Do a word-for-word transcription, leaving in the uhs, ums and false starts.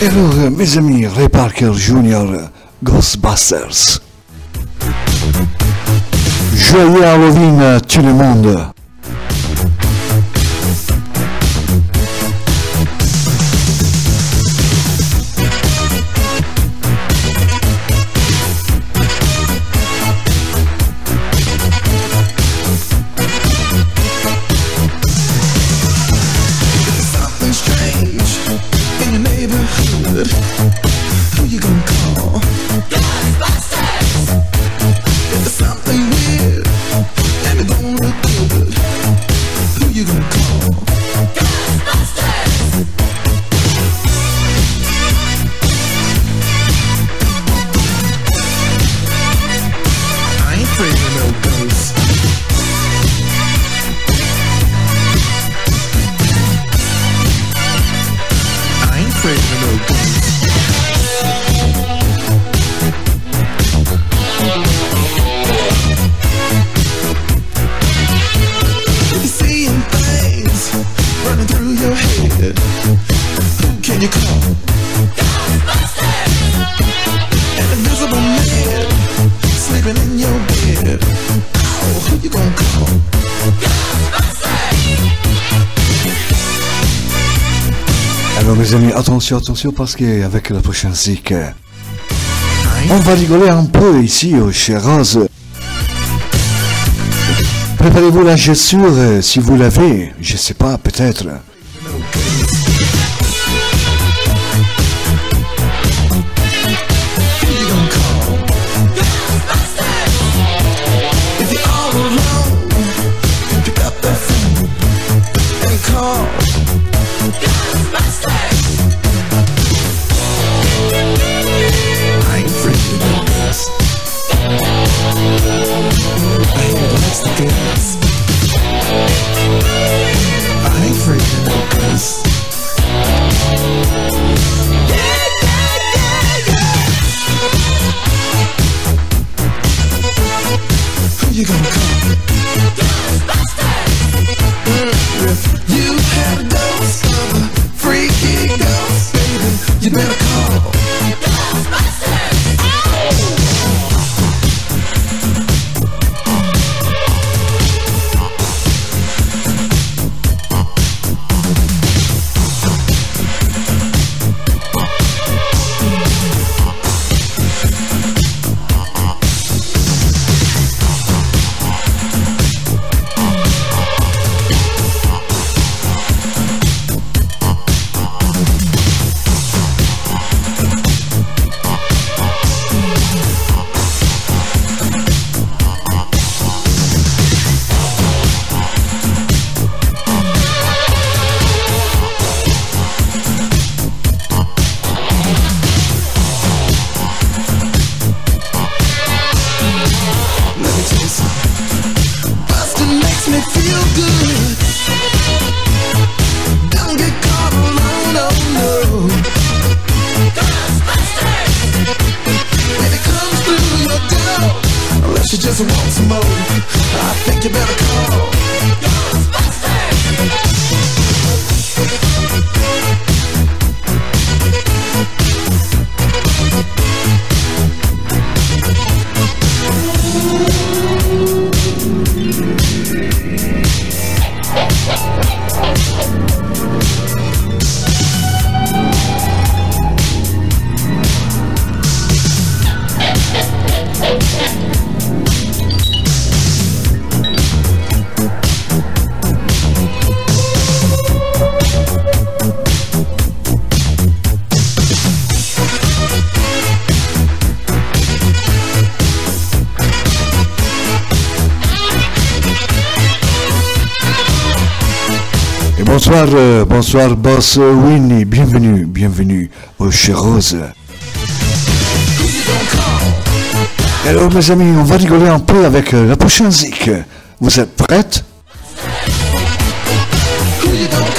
Et alors, euh, mes amis, Ray Parker Junior, Ghostbusters. Joyeux Halloween à tout le monde. Who you gonna call? Ghostbusters! If there's something weird and it don't look good, who you gonna call? Ghostbusters! I ain't afraid of no ghosts. I ain't afraid of no ghosts. Running through your head, who can you call? Ghostbusters! An invisible man sleeping in your bed. Oh, who you gonna call? Ghostbusters! Alors mes amis, attention, attention, parce qu'avec la prochaine zik, on va rigoler un peu ici au chez Rose. Préparez-vous la gesture euh, si vous l'avez, je sais pas, peut-être. I ain't afraid of no ghosts. Yeah, yeah, yeah, yeah. Who you gonna call? Ghostbusters! If you had a ghost of a freaky ghost, baby, you better call Ghostbusters! She just wants some more. I think you better call Bonsoir, euh, bonsoir Boss Winnie, bienvenue, bienvenue au chez Rose. Alors mes amis, on va rigoler un peu avec euh, la prochaine zik. Vous êtes prêtes? Who you gonna